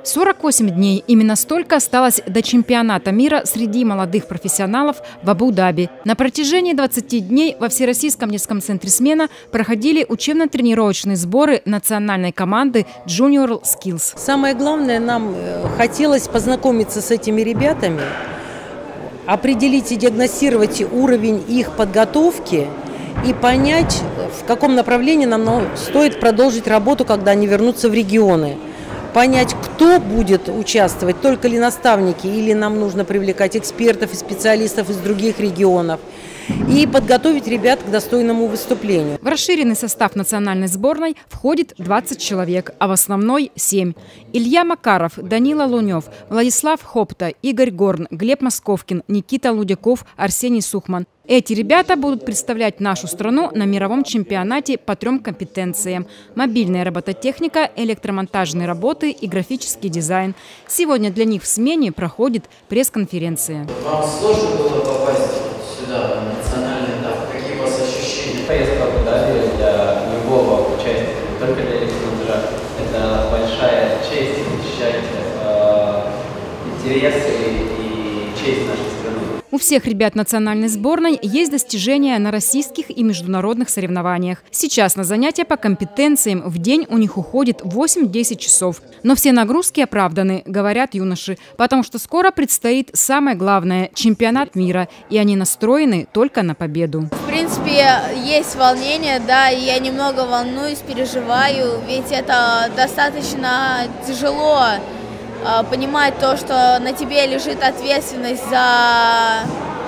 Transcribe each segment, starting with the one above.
48 дней. Именно столько осталось до чемпионата мира среди молодых профессионалов в Абу-Даби. На протяжении 20 дней во Всероссийском детском центре «Смена» проходили учебно-тренировочные сборы национальной команды Junior Skills. Самое главное, нам хотелось познакомиться с этими ребятами, определить и диагностировать уровень их подготовки и понять, в каком направлении нам стоит продолжить работу, когда они вернутся в регионы. Понять, кто будет участвовать, только ли наставники, или нам нужно привлекать экспертов и специалистов из других регионов. И подготовить ребят к достойному выступлению. В расширенный состав национальной сборной входит 20 человек, а в основной – 7. Илья Макаров, Данила Лунев, Владислав Хопта, Игорь Горн, Глеб Московкин, Никита Лудяков, Арсений Сухман. Эти ребята будут представлять нашу страну на мировом чемпионате по 3 компетенциям – мобильная робототехника, электромонтажные работы и графический дизайн. Сегодня для них в смене проходит пресс-конференция. Вам сложно было попасть сюда, на национальный этап? Какие у вас ощущения? Поездка в Абу-Даби для любого участника, не только для электромонтажа, это большая честь защищать интересы и честь нашей страны. У всех ребят национальной сборной есть достижения на российских и международных соревнованиях. Сейчас на занятия по компетенциям в день у них уходит 8-10 часов. Но все нагрузки оправданы, говорят юноши, потому что скоро предстоит самое главное – чемпионат мира, и они настроены только на победу. В принципе, есть волнение, да, и я немного волнуюсь, переживаю, ведь это достаточно тяжело. Понимать то, что на тебе лежит ответственность за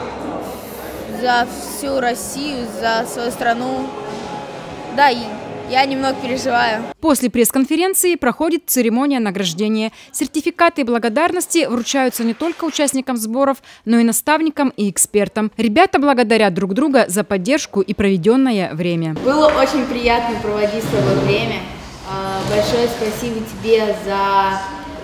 всю Россию, за свою страну. Да, и я немного переживаю. После пресс-конференции проходит церемония награждения. Сертификаты и благодарности вручаются не только участникам сборов, но и наставникам и экспертам. Ребята благодарят друг друга за поддержку и проведенное время. Было очень приятно проводить с тобой время. Большое спасибо тебе за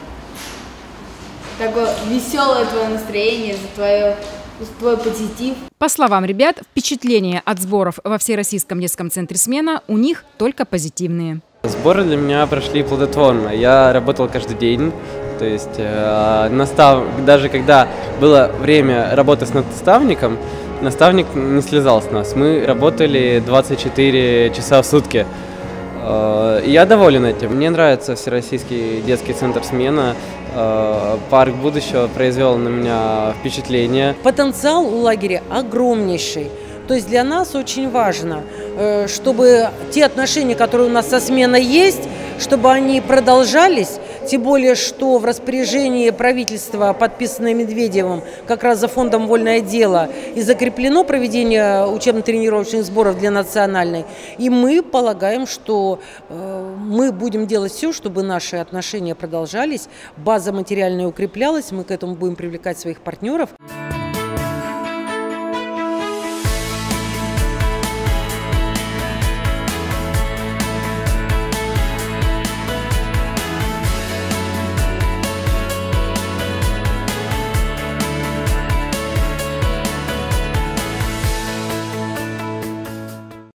такое веселое твое настроение, за твой позитив. По словам ребят, впечатления от сборов во Всероссийском детском центре «Смена» у них только позитивные. Сборы для меня прошли плодотворно. Я работал каждый день, то есть даже когда было время работы с наставником, наставник не слезал с нас. Мы работали 24 часа в сутки. Я доволен этим. Мне нравится Всероссийский детский центр «Смена». Парк будущего произвел на меня впечатление. Потенциал у лагеря огромнейший. То есть для нас очень важно, чтобы те отношения, которые у нас со «Сменой» есть, чтобы они продолжались. Тем более, что в распоряжении правительства, подписанное Медведевым, как раз за фондом «Вольное дело», и закреплено проведение учебно-тренировочных сборов для национальной. И мы полагаем, что мы будем делать все, чтобы наши отношения продолжались, база материальная укреплялась, мы к этому будем привлекать своих партнеров.